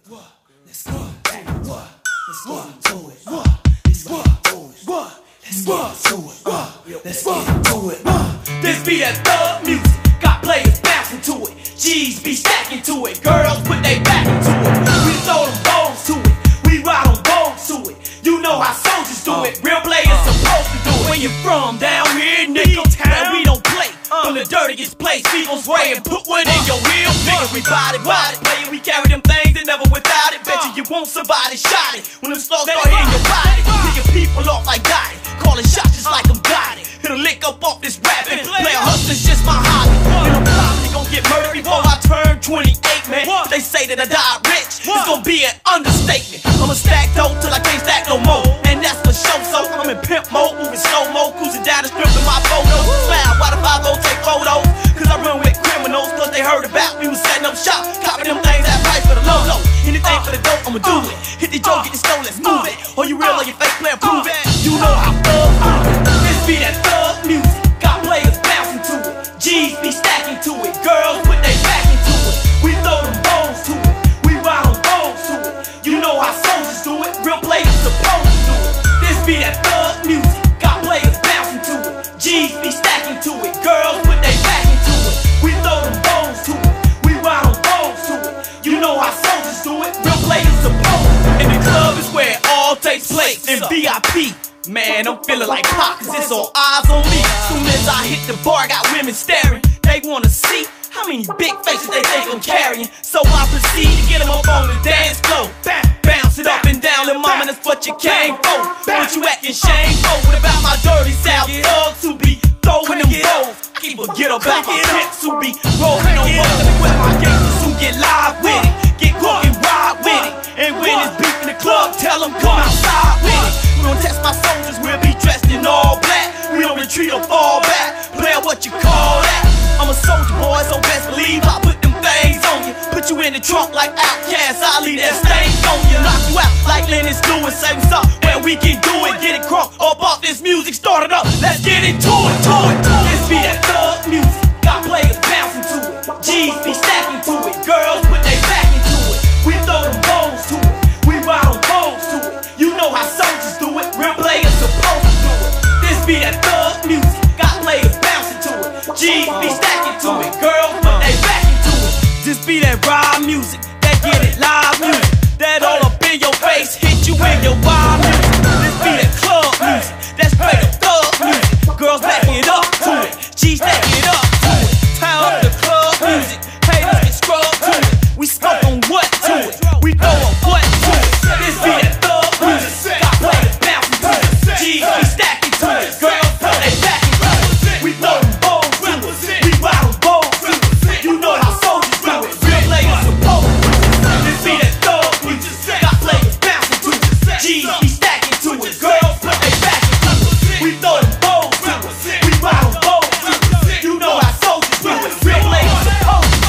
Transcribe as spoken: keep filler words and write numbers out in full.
Let's go back. Let's go to it. Let's go to it. Let's go to it. Let's go to it. This be that thug music. Got players bouncing to it. G's be stacking to it. Girls put they back into it. We throw them bones to it. We ride on bones to it. You know how soldiers do it. Real players supposed to do it. Where you from? Down here, nigga. Where we don't play. From the dirtiest place, people spray and put one in your real nigga. We body, body, playin', we carry them things and never without it. Bet you you won't survive it, shot it. When them slugs start hitting your body, picking people off like Gotti, calling shots just like I'm Gotti. Hit a lick up off this rapping, play a hustler's just my hobby. And I'm probably gon' get murdered before I turn twenty-eight, man. They say that I died rich, it's gon' be an understatement. I'ma stack dough till I can't stack no more, and that's for sure. So I'm in pimp mode, moving slow mo, cruising down the strip with my photos. Smile, why the five oh take photos? Cause I run with criminals, cause they heard about we was setting up shop, copying them things that price for the low low. Anything for the dope, I'ma do it. Hit the joke, get the stone, let's move it. Or you real or you fake, player, prove it. You know how thug do it. This be that thug music. Got players bouncing to it. G's be stacking to it. Girls put they back into it. We throw them bones to it. We ride on bones to it. You know how soldiers do it. Real players supposed to do it. This be that thug music. Got players bouncing to it. G's be stacking to it. Girls put they back into it. We throw them bones to it. We ride on bones to it. You know how soldiers do it. Real players supposed to. And the club is where it all takes place. In V I P. Man, I'm feeling like Pac, cause it's all eyes on me. Soon as I hit the bar, got women staring. They wanna see how many big faces they think I'm carrying. So I proceed to get them up on the dance floor. Bounce it up and down, little mama, that's what you came for. What you acting shameful? What about my dirty South thugs who be throwing them rolls? I keep forget about my pimps who be rolling on rolls. And with my gangsters who get live with it, get cooked and ride with it. And when it's beef in the club, tell them come outside with it. We don't test my soldiers, we'll be dressed in all black. We don't retreat or fall back. Player, what you call that? I'm a soldier boy, so best believe I put them things on you. Put you in the trunk like Outkast, I'll leave that stain on you. Knock you out like Lennox Lewis, same stuff where we can do it. Get it crunk, up off this music, start it up, let's get into it, to it. This be that thug music, got players bouncing to it. G's be stacking to it, girls put they back into it. We throw them bones to it, we ride on bones to it. You know how soldiers do it, real players supposed to do it. This be that thug music, got players bouncing to it. G's be stacking to it, girls put they back into it. This be that raw music, that get it live music, that all up in your face, hit you in your wild music. This be that club music, that's straight up thug music. Girls backing it up to it, G's stacking it up to it. Tie up the club music, haters get scrubbed to it. We smoke on what to it, we throw a what to it. This be that thug music, got players bouncing to it. G's be stacking to it, girls put they back into it. We throw them bones to it, we ride on bones to it. You know how soldiers do it, real players supposed to. This be that thug music, got players bouncing to it. G's be stacking to it, girls put they back into it. We throw them bones to it, we ride on bones to it. You know how soldiers do it, real players supposed to.